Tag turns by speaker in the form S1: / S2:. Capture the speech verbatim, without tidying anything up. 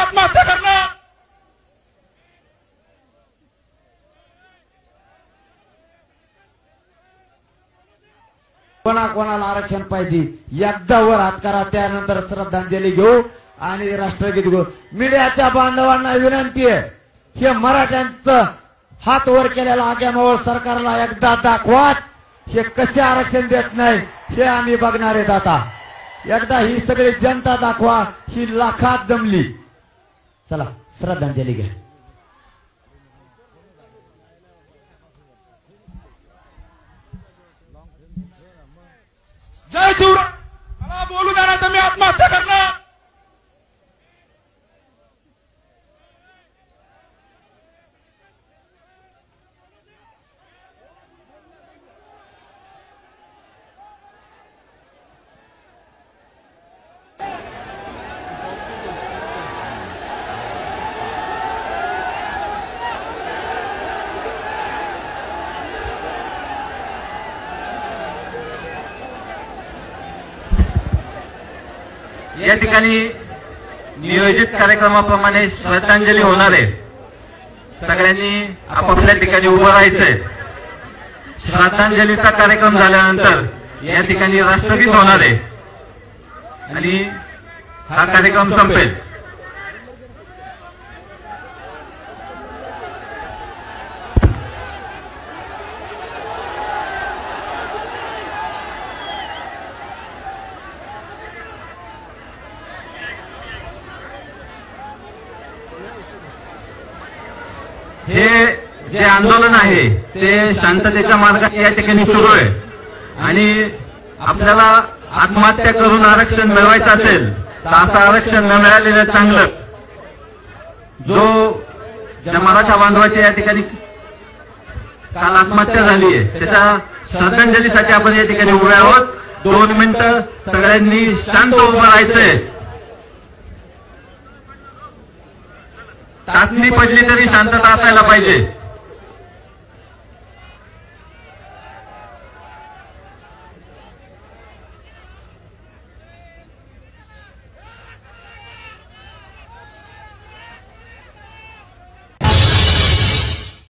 S1: आत्महत्या करणं,
S2: कोणा कोणाला आरक्षण पाहिजे एकदा वर हात करा, त्यानंतर श्रद्धांजली घेऊ आणि राष्ट्रगीत घेऊ. मीडियाच्या बांधवांना विनंती आहे, हे मराठ्यांचं हात वर केलेला आग्यामावळ सरकारला एकदा दाखवा, हे कसे आरक्षण देत नाही हे आम्ही बघणार आहेत. आता एकदा ही सगळी जनता दाखवा, ही लाखात जमली. चला श्रद्धांजली घ्या.
S1: जय शिवराय. मला बोलू द्या ना, तुम्ही आत्महत्या करणं.
S3: या ठिकाणी नियोजित कार्यक्रमाप्रमाणे श्रद्धांजली होणार आहे. सगळ्यांनी आपापल्या ठिकाणी उभं राहायचंय. श्रद्धांजलीचा कार्यक्रम झाल्यानंतर या ठिकाणी राष्ट्रगीत होणार आहे आणि हा कार्यक्रम संपेल. हे जे आंदोलन आहे ते शांततेच्या मार्गाने या ठिकाणी सुरू आहे आणि आपल्याला आत्महत्या करून आरक्षण मिळवायचं असेल तर असं आरक्षण न मिळालेलं चांगलं. जो ज्या मराठा बांधवाची या ठिकाणी काल आत्महत्या झाली आहे त्याच्या श्रद्धांजलीसाठी आपण या ठिकाणी उभे आहोत. दोन मिनिटं सगळ्यांनी शांत उभं राहायचंय. टाचणी पडली तरी शांतता असायला पाहिजे.